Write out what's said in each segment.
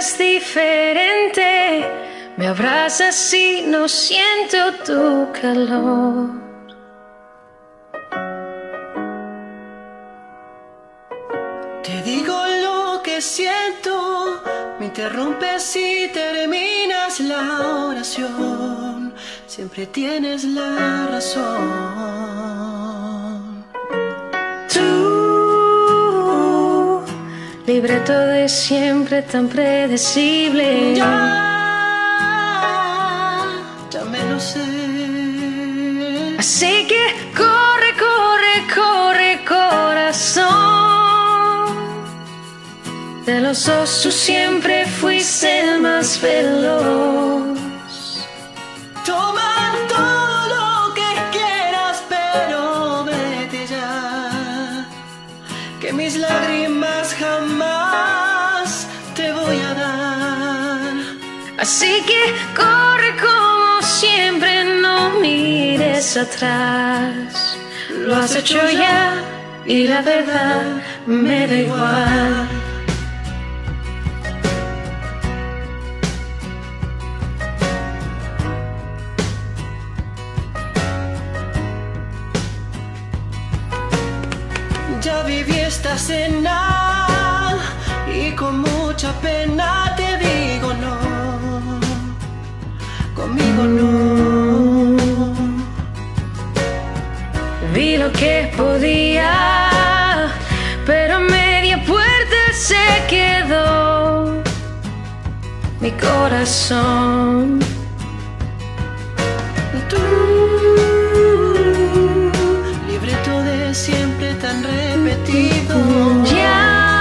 miras diferente, me abrazas y no siento tu calor. Te digo lo que siento, me interrumpes y terminas la oración. Siempre tienes la razón. Tú, libreto de siempre tan predecible. Ya me lo sé. Así que corre, corre, corre, corazón. De los dos tú siempre fuiste el más veloz. Toma todo lo que quieras, pero vete ya, que mis lágrimas jamás te voy a dar. Así que corre como siempre, no mires atrás. Lo has hecho ya y la verdad me da igual. Ya viví esta cena y con mucha pena te digo no, conmigo no. Vi lo que podía, pero media puerta se quedó. Mi corazón. Tú, libreto de siempre tan repetido. Ya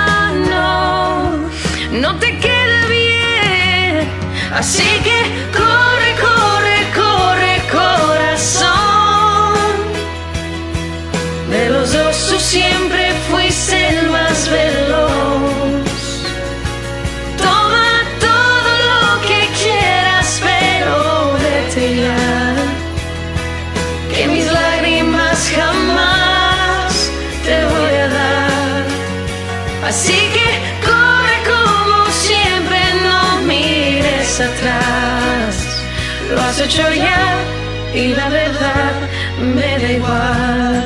no te queda bien. Así que corre, corre, corre, corazón. De los dos tú siempre fuiste el más veloz. Toma todo lo que quieras, pero vete ya, que mis lágrimas jamás te voy a dar. Así que corre como siempre, no mires atrás. Lo has hecho ya y la verdad me da igual.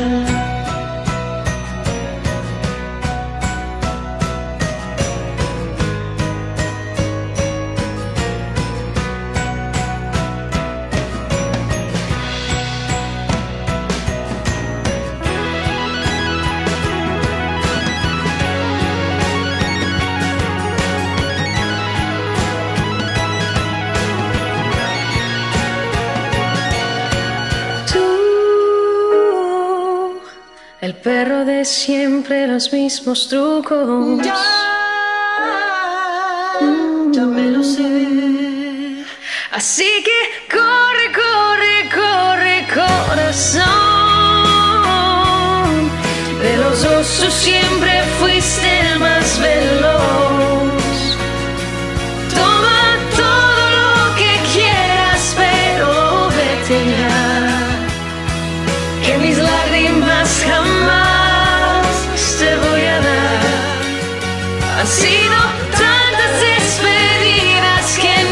El perro de siempre, los mismos trucos. Ya me lo sé. Así que corre, corre, corre, corazón. De los dos tú siempre fuiste el más veloz. Toma todo lo que quieras, pero vete ya, que mis lágrimas jamás te voy a dar. Han sido tantas despedidas que en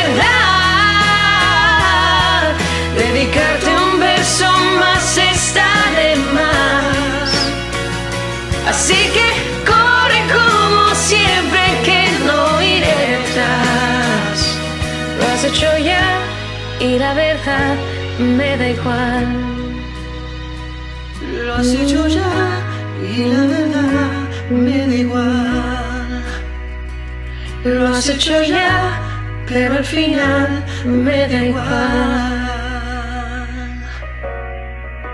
verdad dedicarte un verso más está de más. Así que corre como siempre, que no iré atrás. Lo has hecho ya y la verdad me da igual. Lo has hecho ya y la verdad me da igual. Lo has hecho ya, pero al final me da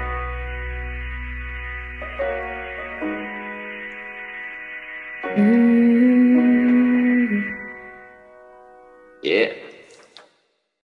igual.